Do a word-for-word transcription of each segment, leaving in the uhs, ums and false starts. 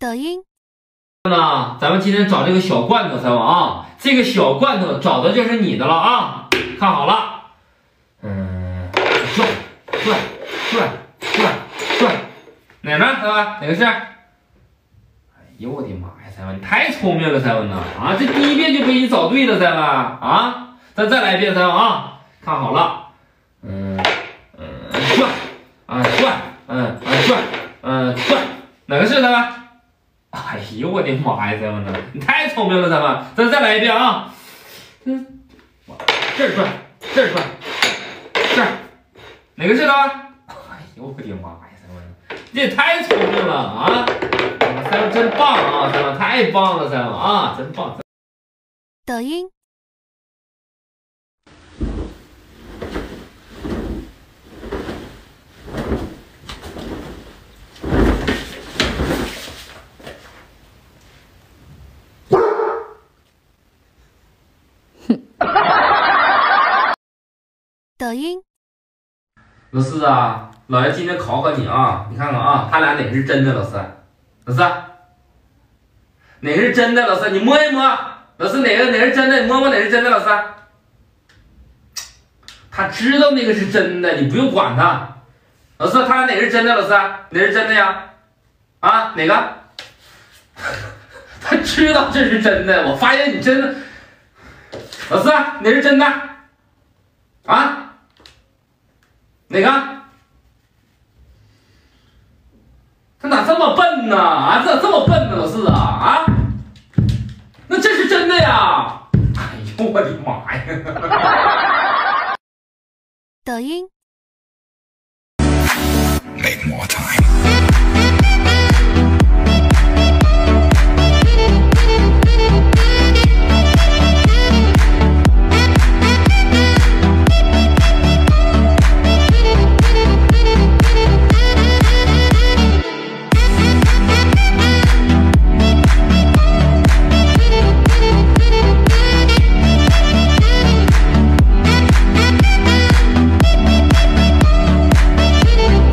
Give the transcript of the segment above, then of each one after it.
抖音。 那咱们今天找这个小罐头，咱们啊，这个小罐头找的就是你的了啊！看好了，嗯，转转转转转，哪呢？三文，哪个是？哎呦我的妈呀，三文，你太聪明了，三文呐！啊，这第一遍就被你找对了，三文啊！咱再来一遍，三文啊！看好了，嗯嗯，转啊转，嗯啊转，嗯转，哪个是三文？哎呦我的妈呀，三文呐，你太聪明了，三文，咱再来一遍啊！嗯，这儿转，这儿转，这儿，哪个是三文？哎呦我的妈呀，三文，你也太聪明了啊！三文真棒啊，三文太棒了，三文啊，真棒！ 抖音。抖音。 老师啊，老爷今天考考你啊，你看看啊，他俩哪个是真的？老师，老师，哪个是真的？老师，你摸一摸。老师，哪个哪个是真的？你摸摸哪个是真的？老师，他知道那个是真的，你不用管他。老师，他俩哪个是真的？老师，哪个是真的呀？啊，哪个？他知道这是真的，我发现你真的。老师，哪是真的？啊？哪个？他咋这么笨呢？啊，这咋这么笨呢？老师啊啊！那这是真的呀！哎呦我的妈呀！ 抖音。 Make more time.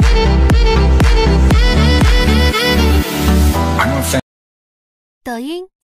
I'm a fan. 抖音。